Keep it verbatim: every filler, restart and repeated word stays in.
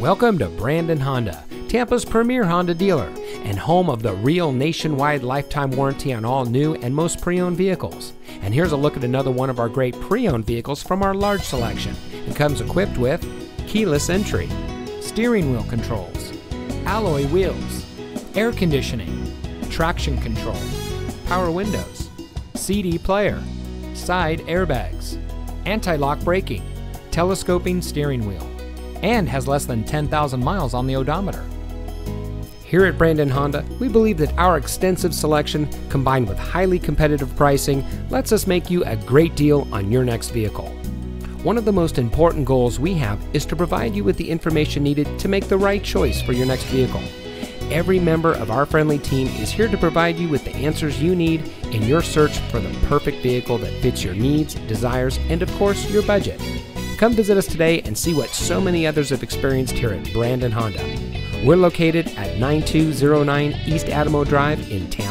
Welcome to Brandon Honda, Tampa's premier Honda dealer and home of the real nationwide lifetime warranty on all new and most pre-owned vehicles. And here's a look at another one of our great pre-owned vehicles from our large selection. It comes equipped with keyless entry, steering wheel controls, alloy wheels, air conditioning, traction control, power windows, C D player, side airbags, anti-lock braking, telescoping steering wheel, and has less than ten thousand miles on the odometer. Here at Brandon Honda, we believe that our extensive selection, combined with highly competitive pricing, lets us make you a great deal on your next vehicle. One of the most important goals we have is to provide you with the information needed to make the right choice for your next vehicle. Every member of our friendly team is here to provide you with the answers you need in your search for the perfect vehicle that fits your needs, desires, and of course, your budget. Come visit us today and see what so many others have experienced here at Brandon Honda. We're located at nine two zero nine East Adamo Drive in Tampa.